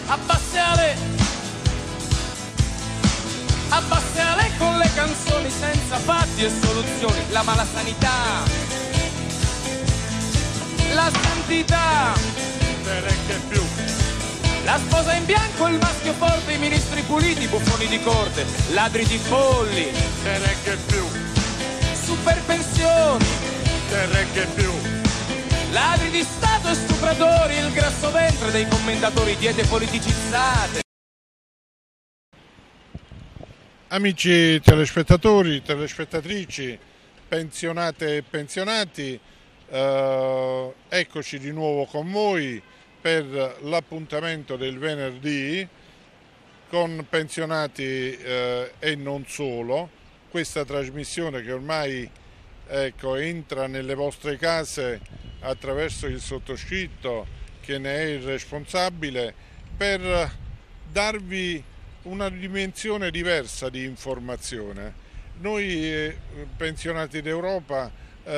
Abbassale con le canzoni senza fatti e soluzioni, la mala sanità, la santità, neanche più. La sposa in bianco, il maschio forte, i ministri puliti, buffoni di corte, ladri di polli, Neanche più. super pensioni, Neanche più. ladri di Stato e stupratori, il grasso ventre dei commentatori, diete politicizzate. Amici telespettatori, telespettatrici, pensionate e pensionati, eccoci di nuovo con voi per l'appuntamento del venerdì con pensionati e non solo. Questa trasmissione che ormai entra nelle vostre case attraverso il sottoscritto, che ne è il responsabile, per darvi una dimensione diversa di informazione. Noi pensionati d'Europa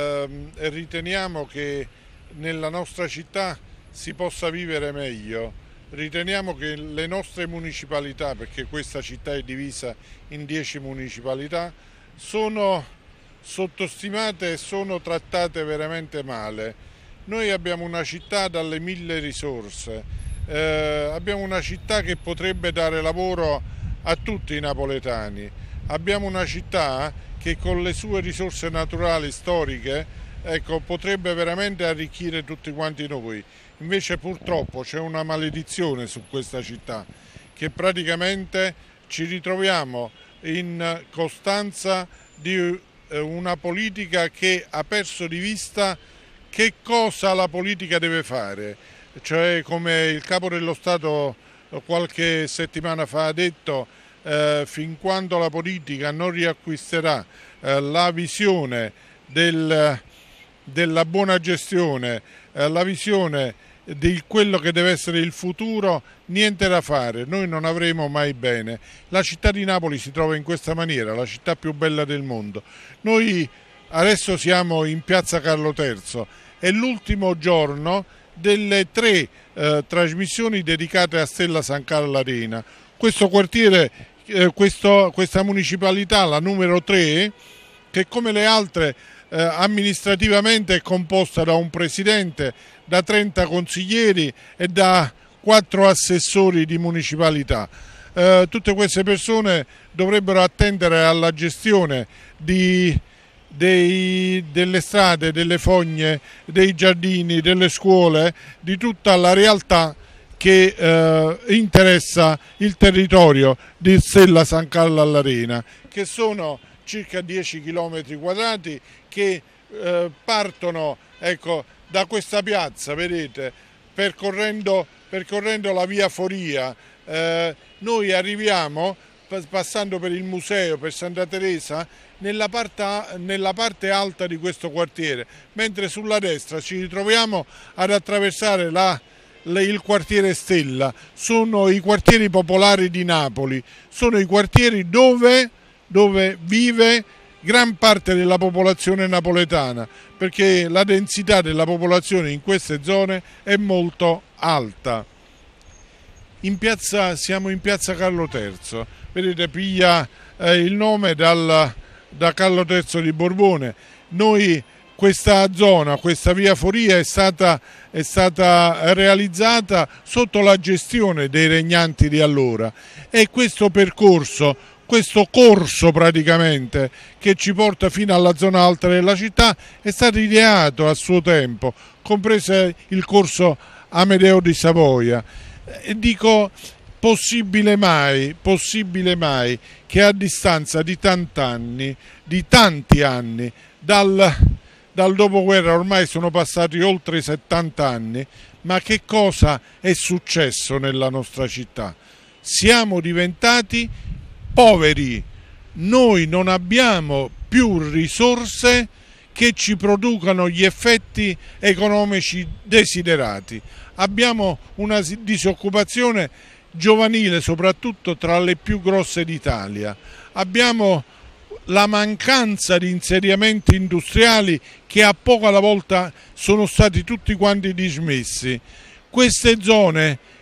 riteniamo che nella nostra città si possa vivere meglio, riteniamo che le nostre municipalità, perché questa città è divisa in 10 municipalità, sono sottostimate e sono trattate veramente male. Noi abbiamo una città dalle 1000 risorse, abbiamo una città che potrebbe dare lavoro a tutti i napoletani, abbiamo una città che con le sue risorse naturali storiche potrebbe veramente arricchire tutti quanti noi. Invece purtroppo c'è una maledizione su questa città, che praticamente ci ritroviamo in costanza di una politica che ha perso di vista che cosa la politica deve fare. Cioè, come il Capo dello Stato qualche settimana fa ha detto, fin quando la politica non riacquisterà la visione della buona gestione, la visione di quello che deve essere il futuro, niente da fare, noi non avremo mai bene. La città di Napoli si trova in questa maniera, la città più bella del mondo. Noi adesso siamo in piazza Carlo III, è l'ultimo giorno delle 3 trasmissioni dedicate a Stella San Carlo Arena. Questo quartiere, questa municipalità, la numero 3, che come le altre amministrativamente è composta da un presidente, da 30 consiglieri e da 4 assessori di municipalità. Tutte queste persone dovrebbero attendere alla gestione delle strade, delle fogne, dei giardini, delle scuole, di tutta la realtà che interessa il territorio di Stella San Carlo all'Arena, che sono circa 10 km quadrati che partono da questa piazza, vedete, percorrendo la via Foria. Noi arriviamo passando per il museo, per Santa Teresa, nella parte alta di questo quartiere, mentre sulla destra ci ritroviamo ad attraversare il quartiere Stella. Sono i quartieri popolari di Napoli, sono i quartieri dove vive gran parte della popolazione napoletana, perché la densità della popolazione in queste zone è molto alta. Siamo in piazza Carlo III, vedete, piglia il nome da Carlo III di Borbone. Noi questa zona, questa via Foria è stata realizzata sotto la gestione dei regnanti di allora, e questo percorso, questo corso praticamente che ci porta fino alla zona alta della città è stato ideato a suo tempo, compreso il corso Amedeo di Savoia. E dico, possibile mai che a distanza di tanti anni dal dopoguerra, ormai sono passati oltre 70 anni, ma che cosa è successo nella nostra città? Siamo diventati poveri, noi non abbiamo più risorse che ci producano gli effetti economici desiderati. Abbiamo una disoccupazione giovanile, soprattutto tra le più grosse d'Italia. Abbiamo la mancanza di insediamenti industriali che a poco alla volta sono stati tutti quanti dismessi. Queste zone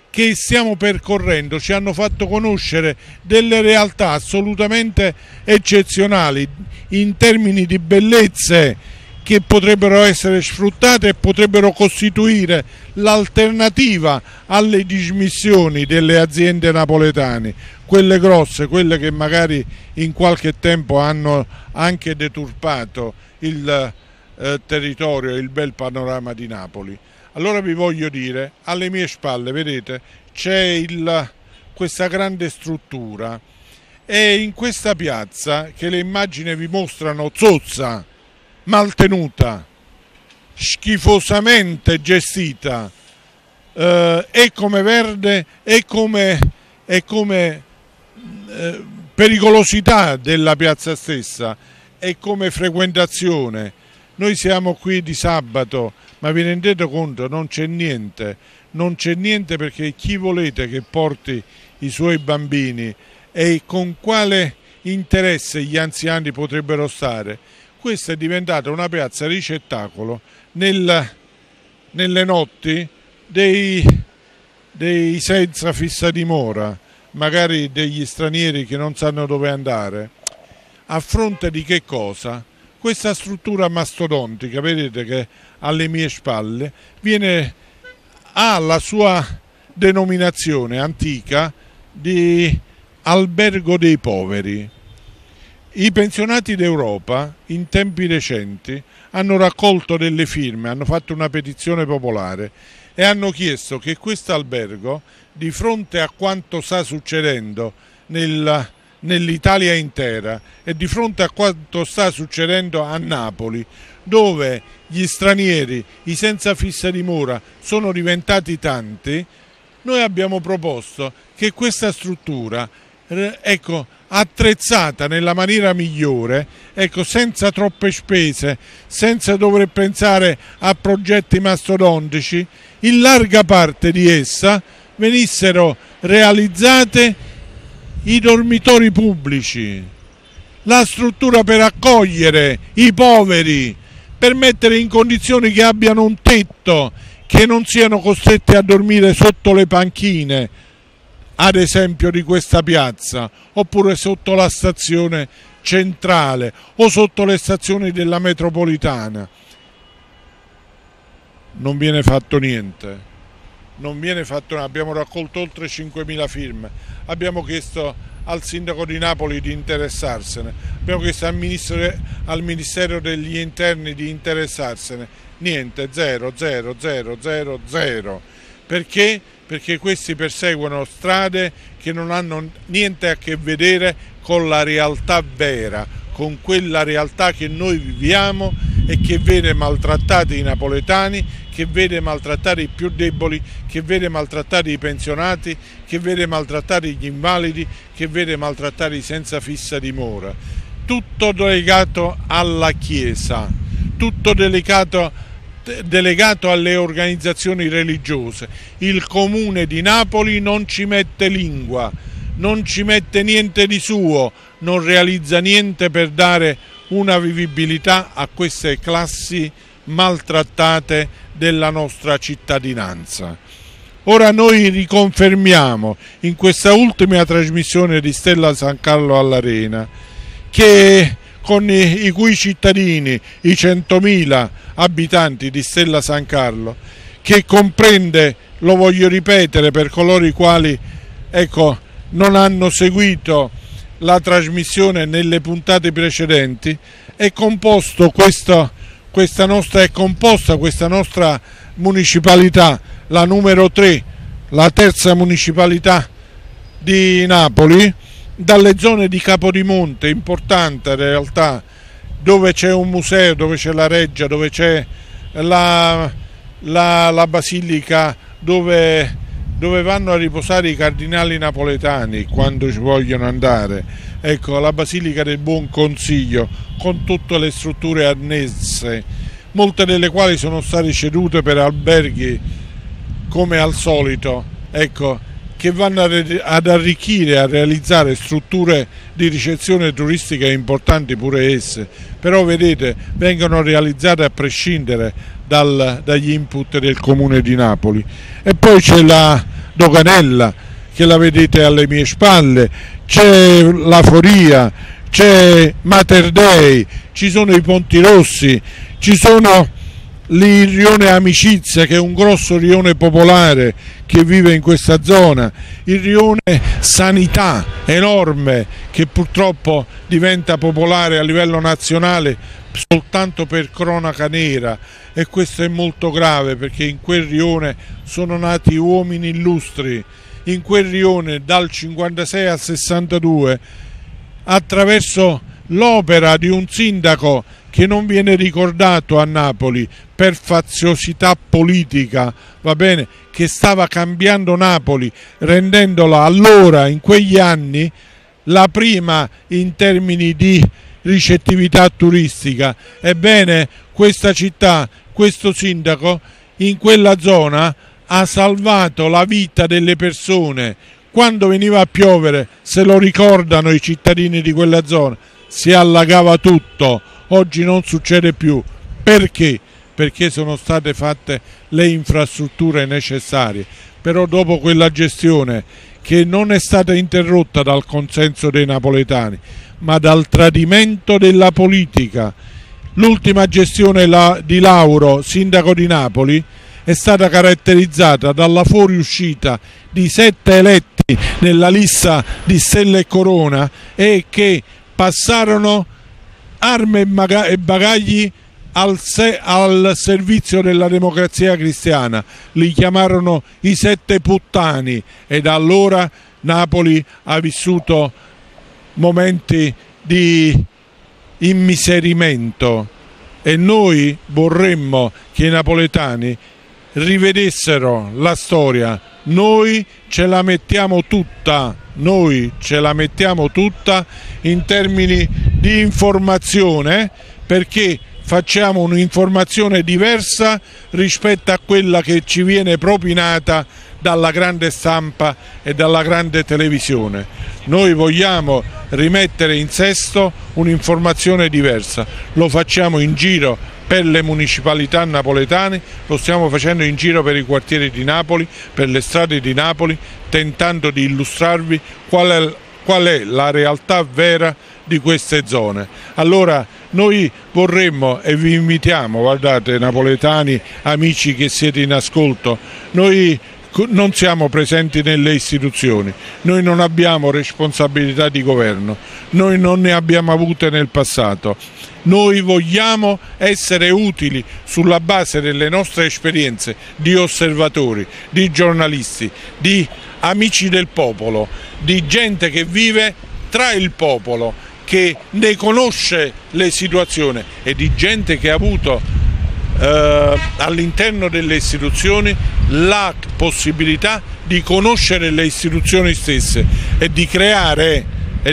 che stiamo percorrendo ci hanno fatto conoscere delle realtà assolutamente eccezionali in termini di bellezze che potrebbero essere sfruttate e potrebbero costituire l'alternativa alle dismissioni delle aziende napoletane, quelle grosse, quelle che magari in qualche tempo hanno anche deturpato il territorio e il bel panorama di Napoli. Allora vi voglio dire, alle mie spalle, vedete, c'è questa grande struttura e in questa piazza, che le immagini vi mostrano zozza, maltenuta, schifosamente gestita, è come verde e come pericolosità della piazza stessa e come frequentazione. Noi siamo qui di sabato, ma vi rendete conto? Non c'è niente perché chi volete che porti i suoi bambini e con quale interesse gli anziani potrebbero stare? Questa è diventata una piazza ricettacolo nelle notti dei senza fissa dimora, magari degli stranieri che non sanno dove andare. A fronte di che cosa? Questa struttura mastodontica, vedete che alle mie spalle, ha la sua denominazione antica di albergo dei poveri. I pensionati d'Europa in tempi recenti hanno raccolto delle firme, hanno fatto una petizione popolare e hanno chiesto che questo albergo, di fronte a quanto sta succedendo nell'Italia intera e di fronte a quanto sta succedendo a Napoli, dove gli stranieri, i senza fissa dimora sono diventati tanti, noi abbiamo proposto che questa struttura, attrezzata nella maniera migliore, senza troppe spese, senza dover pensare a progetti mastodontici, in larga parte di essa venissero realizzate i dormitori pubblici, la struttura per accogliere i poveri, per mettere in condizioni che abbiano un tetto, che non siano costretti a dormire sotto le panchine, ad esempio di questa piazza, oppure sotto la stazione centrale o sotto le stazioni della metropolitana. Non viene fatto niente. Abbiamo raccolto oltre 5.000 firme, abbiamo chiesto al sindaco di Napoli di interessarsene, abbiamo chiesto al Ministero degli Interni di interessarsene, niente, zero. Perché? Perché questi perseguono strade che non hanno niente a che vedere con la realtà vera, con quella realtà che noi viviamo e che vede maltrattati i napoletani, che vede maltrattati i più deboli, che vede maltrattati i pensionati, che vede maltrattati gli invalidi, che vede maltrattati i senza fissa dimora. Tutto delegato alla Chiesa, tutto delegato alle organizzazioni religiose. Il Comune di Napoli non ci mette lingua, non ci mette niente di suo, non realizza niente per dare una vivibilità a queste classi maltrattate della nostra cittadinanza. Ora noi riconfermiamo in questa ultima trasmissione di Stella San Carlo all'Arena che con i cui cittadini, i 100.000 abitanti di Stella San Carlo, che comprende, lo voglio ripetere per coloro i quali non hanno seguito la trasmissione nelle puntate precedenti, è composta questa nostra municipalità, la numero 3, la terza municipalità di Napoli, dalle zone di Capodimonte, importante in realtà, dove c'è un museo, dove c'è la reggia, dove c'è la basilica, dove vanno a riposare i cardinali napoletani quando ci vogliono andare. Ecco, la Basilica del Buon Consiglio, con tutte le strutture annesse, molte delle quali sono state cedute per alberghi come al solito, che vanno ad arricchire, a realizzare strutture di ricezione turistica importanti pure esse, però vedete, vengono realizzate a prescindere dagli input del Comune di Napoli. E poi c'è Doganella, che la vedete alle mie spalle, c'è la Foria, c'è Mater Dei, ci sono i Ponti Rossi, ci sono il rione Amicizia, che è un grosso rione popolare che vive in questa zona, il rione Sanità enorme che purtroppo diventa popolare a livello nazionale soltanto per cronaca nera, e questo è molto grave perché in quel rione sono nati uomini illustri, in quel rione dal 56 al 62 attraverso l'opera di un sindaco che non viene ricordato a Napoli per faziosità politica, va bene, che stava cambiando Napoli, rendendola allora, in quegli anni, la prima in termini di ricettività turistica. Ebbene, questa città, questo sindaco, in quella zona ha salvato la vita delle persone. Quando veniva a piovere, se lo ricordano i cittadini di quella zona, si allagava tutto. Oggi non succede più. Perché? Perché sono state fatte le infrastrutture necessarie. Però dopo quella gestione, che non è stata interrotta dal consenso dei napoletani, ma dal tradimento della politica, l'ultima gestione di Lauro, sindaco di Napoli, è stata caratterizzata dalla fuoriuscita di 7 eletti nella lista di Stella e Corona, e che passarono armi e bagagli al servizio della Democrazia Cristiana. Li chiamarono i 7 puttani, e da allora Napoli ha vissuto momenti di immiserimento, e noi vorremmo che i napoletani rivedessero la storia. Noi ce la mettiamo tutta in termini di informazione, perché facciamo un'informazione diversa rispetto a quella che ci viene propinata dalla grande stampa e dalla grande televisione. Noi vogliamo rimettere in sesto un'informazione diversa, lo facciamo in giro per le municipalità napoletane, lo stiamo facendo in giro per i quartieri di Napoli, per le strade di Napoli, tentando di illustrarvi qual è la realtà vera di queste zone. Allora noi vorremmo, e vi invitiamo, guardate napoletani, amici che siete in ascolto, noi non siamo presenti nelle istituzioni, noi non abbiamo responsabilità di governo, noi non ne abbiamo avute nel passato. Noi vogliamo essere utili sulla base delle nostre esperienze di osservatori, di giornalisti, di amici del popolo, di gente che vive tra il popolo, che ne conosce le situazioni, e di gente che ha avuto all'interno delle istituzioni la possibilità di conoscere le istituzioni stesse e di creare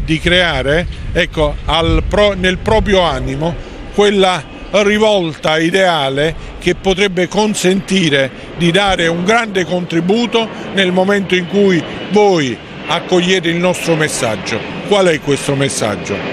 ecco, nel proprio animo quella rivolta ideale che potrebbe consentire di dare un grande contributo nel momento in cui voi accogliete il nostro messaggio. Qual è questo messaggio?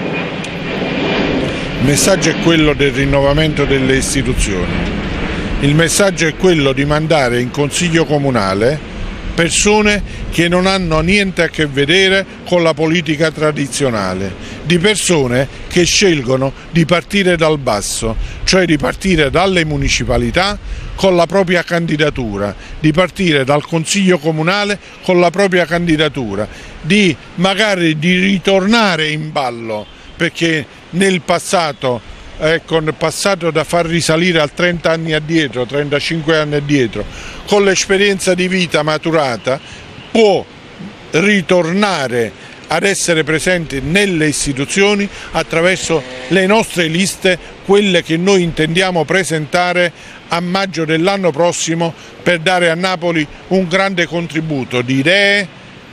Il messaggio è quello del rinnovamento delle istituzioni, il messaggio è quello di mandare in consiglio comunale persone che non hanno niente a che vedere con la politica tradizionale, di persone che scelgono di partire dal basso, cioè di partire dalle municipalità con la propria candidatura, di partire dal consiglio comunale con la propria candidatura, di magari di ritornare in ballo, perché nel passato, passato da far risalire a 30 anni addietro, 35 anni addietro, con l'esperienza di vita maturata, può ritornare ad essere presente nelle istituzioni attraverso le nostre liste, quelle che noi intendiamo presentare a maggio dell'anno prossimo, per dare a Napoli un grande contributo di idee,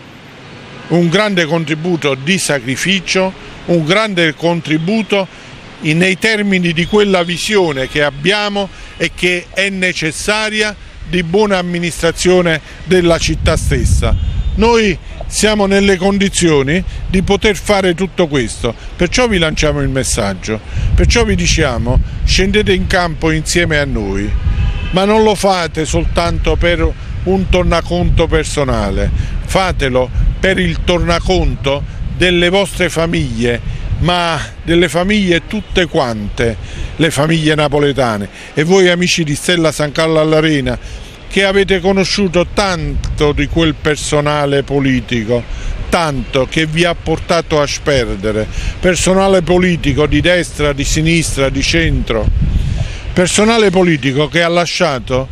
un grande contributo di sacrificio, un grande contributo nei termini di quella visione che abbiamo e che è necessaria, di buona amministrazione della città stessa. Noi siamo nelle condizioni di poter fare tutto questo, perciò vi lanciamo il messaggio, perciò vi diciamo: scendete in campo insieme a noi, ma non lo fate soltanto per un tornaconto personale, fatelo per il tornaconto delle vostre famiglie, ma delle famiglie tutte quante, le famiglie napoletane. E voi amici di Stella San Carlo all'Arena, che avete conosciuto tanto di quel personale politico, tanto che vi ha portato a sperdere, personale politico di destra, di sinistra, di centro, personale politico che ha lasciato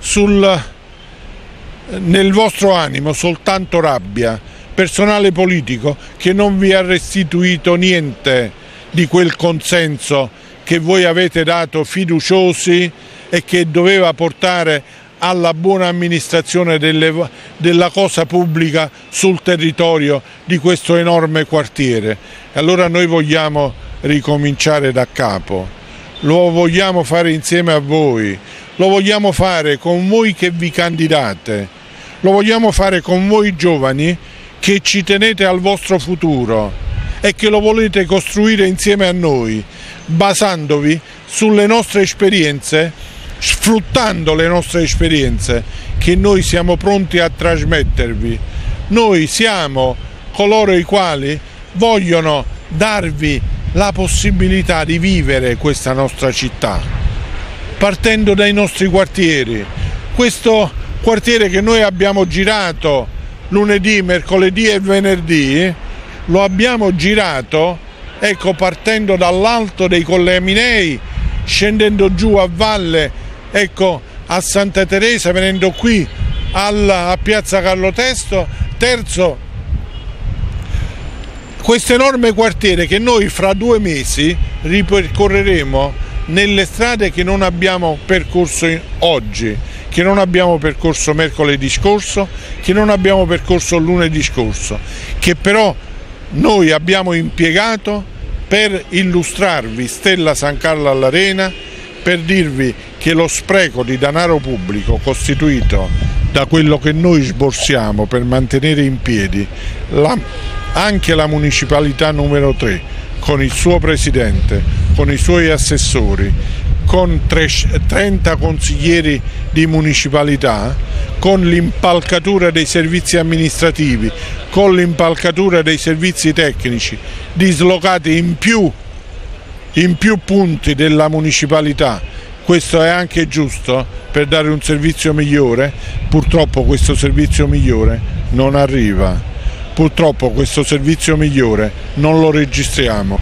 nel vostro animo soltanto rabbia, personale politico che non vi ha restituito niente di quel consenso che voi avete dato fiduciosi e che doveva portare alla buona amministrazione della cosa pubblica sul territorio di questo enorme quartiere. Allora noi vogliamo ricominciare da capo, lo vogliamo fare insieme a voi, lo vogliamo fare con voi che vi candidate, lo vogliamo fare con voi giovani che ci tenete al vostro futuro e che lo volete costruire insieme a noi, basandovi sulle nostre esperienze, sfruttando le nostre esperienze che noi siamo pronti a trasmettervi. Noi siamo coloro i quali vogliono darvi la possibilità di vivere questa nostra città, partendo dai nostri quartieri. Questo quartiere che noi abbiamo girato lunedì, mercoledì e venerdì, lo abbiamo girato, ecco, partendo dall'alto dei Colle Aminei, scendendo giù a valle, ecco, a Santa Teresa, venendo qui a Piazza Carlo III, questo enorme quartiere che noi fra 2 mesi ripercorreremo nelle strade che non abbiamo percorso oggi, che non abbiamo percorso mercoledì scorso, che non abbiamo percorso lunedì scorso, che però noi abbiamo impiegato per illustrarvi Stella San Carlo all'Arena, per dirvi che lo spreco di denaro pubblico costituito da quello che noi sborsiamo per mantenere in piedi anche la municipalità numero 3, con il suo presidente, con i suoi assessori, con 30 consiglieri di municipalità, con l'impalcatura dei servizi amministrativi, con l'impalcatura dei servizi tecnici, dislocati in più punti della municipalità. Questo è anche giusto per dare un servizio migliore. Purtroppo questo servizio migliore non arriva, purtroppo questo servizio migliore non lo registriamo.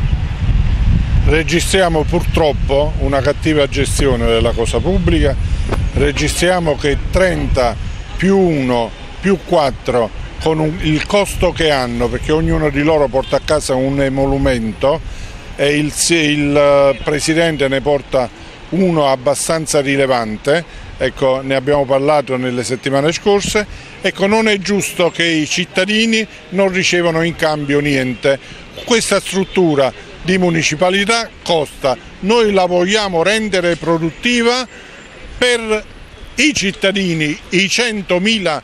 Registriamo purtroppo una cattiva gestione della cosa pubblica, registriamo che 30 più 1 più 4 con il costo che hanno, perché ognuno di loro porta a casa un emolumento e il Presidente ne porta uno abbastanza rilevante, ecco, ne abbiamo parlato nelle settimane scorse, ecco, non è giusto che i cittadini non ricevano in cambio niente. Questa struttura di municipalità costa, noi la vogliamo rendere produttiva per i cittadini, i 100.000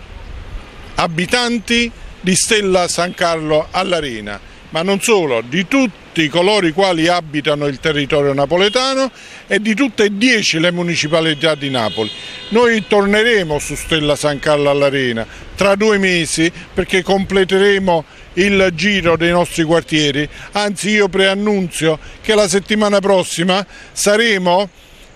abitanti di Stella San Carlo all'Arena, ma non solo, di tutti coloro i quali abitano il territorio napoletano e di tutte e 10 le municipalità di Napoli. Noi torneremo su Stella San Carlo all'Arena tra 2 mesi perché completeremo il giro dei nostri quartieri, anzi io preannunzio che la settimana prossima saremo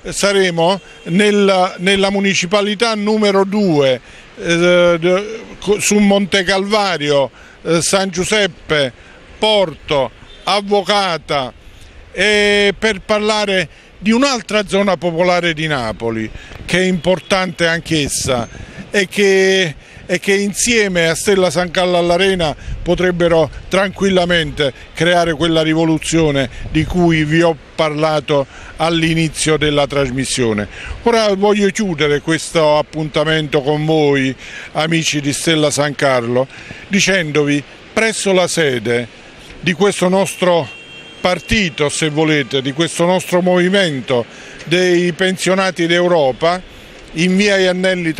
nella municipalità numero 2 su Monte Calvario, San Giuseppe, Porto, Avvocata, per parlare di un'altra zona popolare di Napoli che è importante anch'essa e che insieme a Stella San Carlo all'Arena potrebbero tranquillamente creare quella rivoluzione di cui vi ho parlato all'inizio della trasmissione. Ora voglio chiudere questo appuntamento con voi, amici di Stella San Carlo, dicendovi: presso la sede di questo nostro partito, se volete, di questo nostro movimento dei pensionati d'Europa, in via Iannelli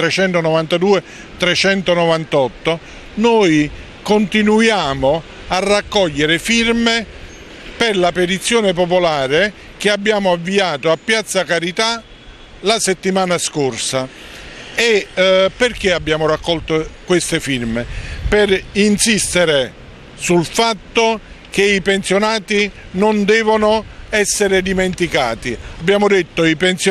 392-398, noi continuiamo a raccogliere firme per la petizione popolare che abbiamo avviato a Piazza Carità la settimana scorsa E perché abbiamo raccolto queste firme? Per insistere sul fatto che i pensionati non devono essere dimenticati. Abbiamo detto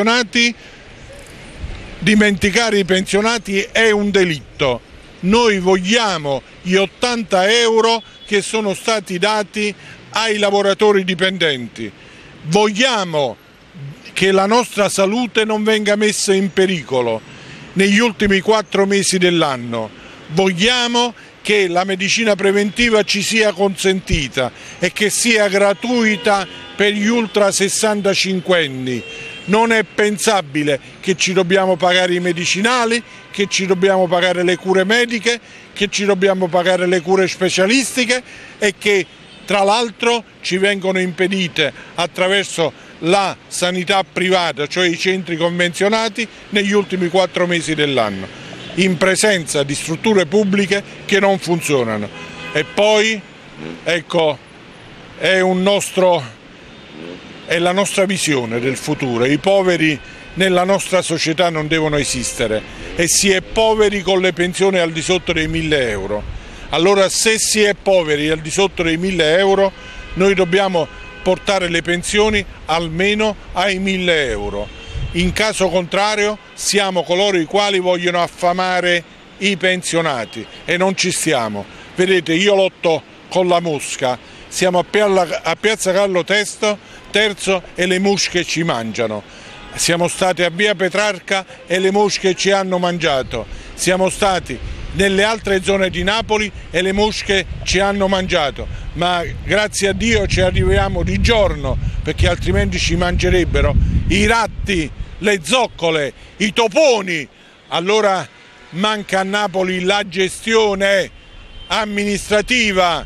dimenticare i pensionati è un delitto. Noi vogliamo gli 80 euro che sono stati dati ai lavoratori dipendenti. Vogliamo che la nostra salute non venga messa in pericolo negli ultimi 4 mesi dell'anno. Vogliamo che la medicina preventiva ci sia consentita e che sia gratuita per gli ultra 65enni. Non è pensabile che ci dobbiamo pagare i medicinali, che ci dobbiamo pagare le cure mediche, che ci dobbiamo pagare le cure specialistiche e che tra l'altro ci vengono impedite attraverso la sanità privata, cioè i centri convenzionati, negli ultimi 4 mesi dell'anno, in presenza di strutture pubbliche che non funzionano. E poi, ecco, è la nostra visione del futuro. I poveri nella nostra società non devono esistere e si è poveri con le pensioni al di sotto dei 1.000 euro. Allora, se si è poveri al di sotto dei 1.000 euro, noi dobbiamo portare le pensioni almeno ai 1.000 euro. In caso contrario siamo coloro i quali vogliono affamare i pensionati e non ci stiamo. Vedete, io lotto con la mosca, siamo a Piazza Carlo III e le mosche ci mangiano. Siamo stati a Via Petrarca e le mosche ci hanno mangiato. Siamo stati nelle altre zone di Napoli e le mosche ci hanno mangiato. Ma grazie a Dio ci arriviamo di giorno, perché altrimenti ci mangerebbero i ratti, le zoccole, i toponi. Allora manca a Napoli la gestione amministrativa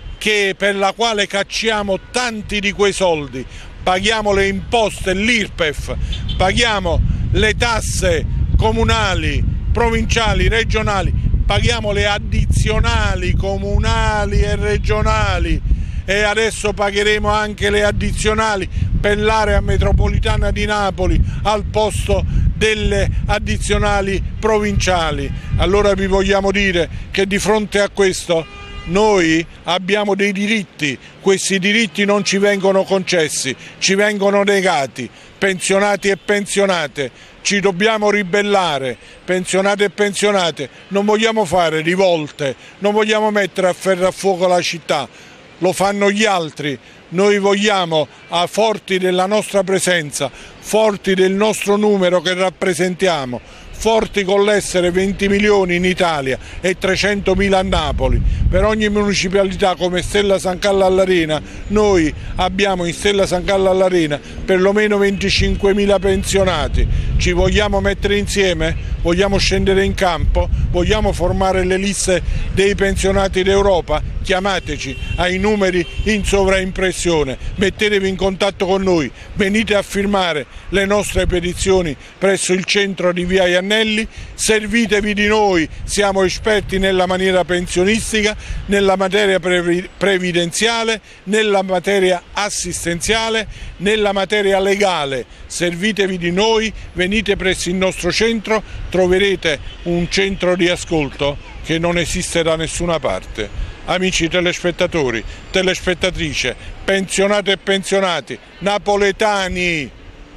per la quale cacciamo tanti di quei soldi. Paghiamo le imposte, l'IRPEF, paghiamo le tasse comunali, provinciali, regionali, paghiamo le addizionali comunali e regionali e adesso pagheremo anche le addizionali per l'area metropolitana di Napoli al posto delle addizionali provinciali. Allora vi vogliamo dire che di fronte a questo noi abbiamo dei diritti, questi diritti non ci vengono concessi, ci vengono negati. Pensionati e pensionate, ci dobbiamo ribellare, pensionati e pensionate, non vogliamo fare rivolte, non vogliamo mettere a ferro a fuoco la città, lo fanno gli altri. Noi vogliamo, forti della nostra presenza, forti del nostro numero che rappresentiamo, forti con l'essere 20 milioni in Italia e 300.000 a Napoli, per ogni municipalità come Stella San Carlo all'Arena, noi abbiamo in Stella San Carlo all'Arena perlomeno 25.000 pensionati. Ci vogliamo mettere insieme? Vogliamo scendere in campo? Vogliamo formare le liste dei pensionati d'Europa? Chiamateci ai numeri in sovraimpressione, mettetevi in contatto con noi, venite a firmare le nostre petizioni presso il centro di Via Iannelli, servitevi di noi, siamo esperti nella maniera pensionistica, nella materia previdenziale, nella materia assistenziale, nella materia legale, servitevi di noi, venite presso il nostro centro, troverete un centro di ascolto che non esiste da nessuna parte. Amici telespettatori, telespettatrici, pensionate e pensionati, napoletani,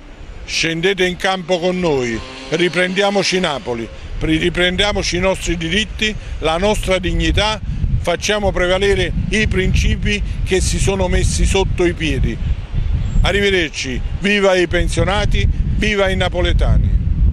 scendete in campo con noi, riprendiamoci Napoli, riprendiamoci i nostri diritti, la nostra dignità, facciamo prevalere i principi che si sono messi sotto i piedi. Arrivederci, viva i pensionati, viva i napoletani.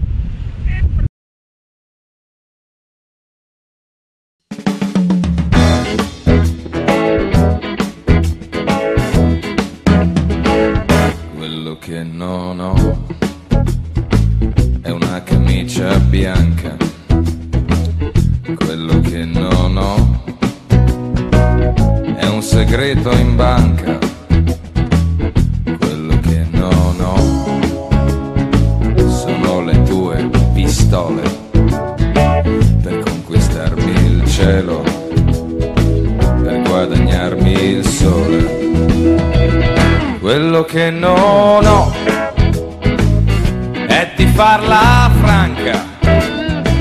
Quello che non ho è una camicia bianca, quello che non ho è un segreto in banca, quello che non ho sono le tue pistole per conquistarmi il cielo, per guadagnarmi il sole. Quello che non ho è di farla franca,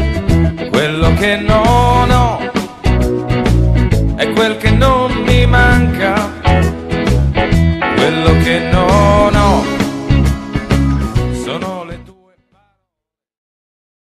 che non